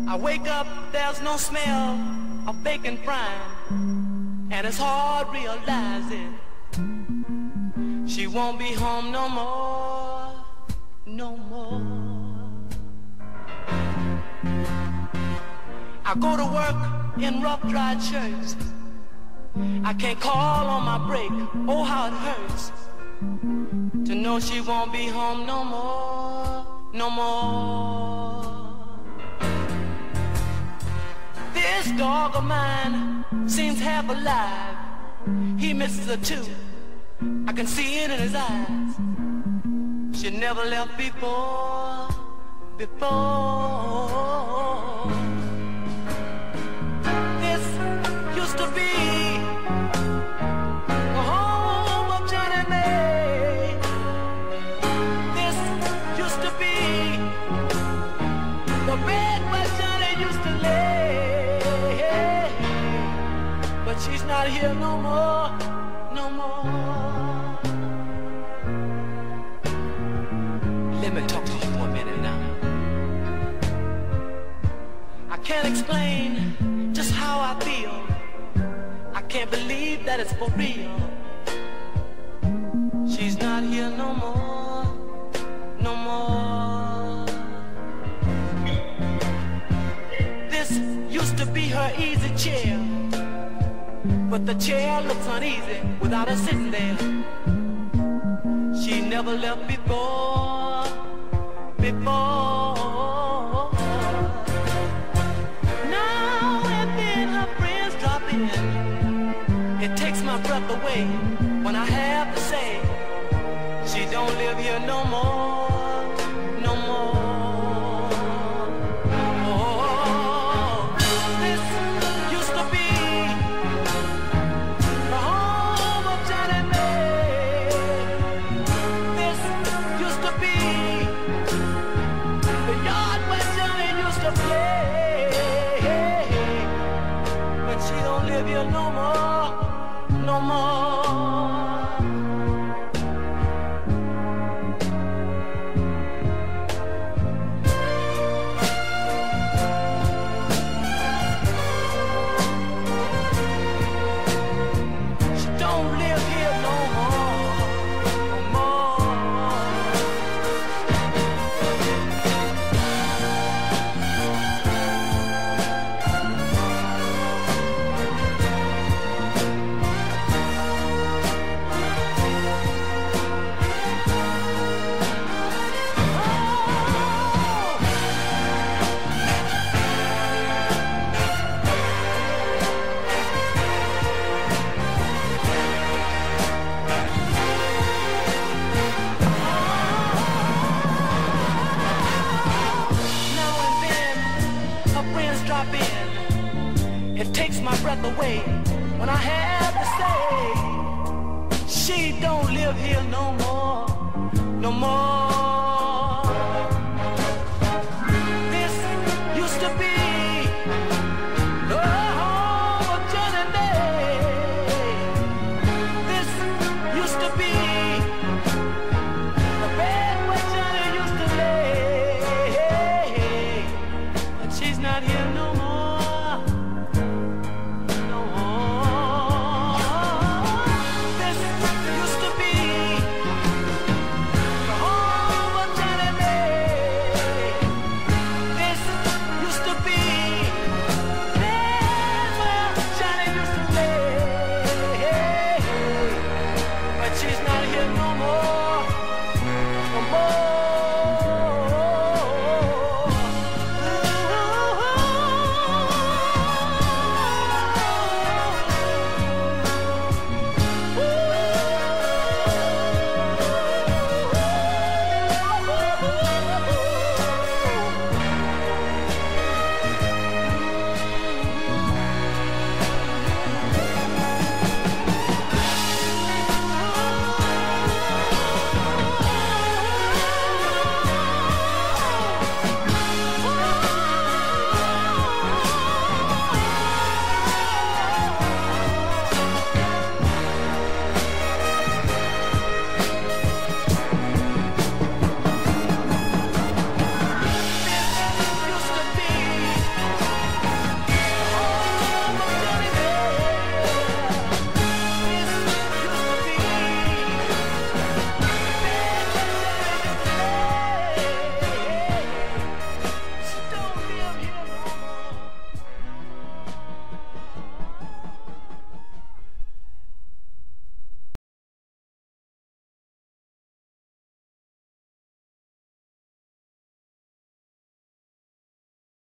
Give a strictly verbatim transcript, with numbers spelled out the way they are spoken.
I wake up, there's no smell of bacon frying, and it's hard realizing she won't be home no more, no more. I go to work in rough, dry shirts. I can't call on my break. Oh, how it hurts to know she won't be home no more, no more. This dog of mine seems half alive. He misses her too. I can see it in his eyes. She never left before, before. This used to be the home of Johnny May. This used to be the bed where Johnny used to lay. But she's not here no more, no more. Let me talk to you for a minute now. I can't explain just how I feel. I can't believe that it's for real. She's not here no more, no more. This used to be her easy chair, but the chair looks uneasy without her sitting there. She never left before, before. Now and then her friends drop in. It takes my breath away when I have to say she don't live here no more, no more. Oh, this used to be the home of Johnny May. This used to be the yard where Johnny used to play. But she don't live here no more, no more. She don't live here no more, no more. Drop in. It takes my breath away when I have to say she don't live here no more, no more.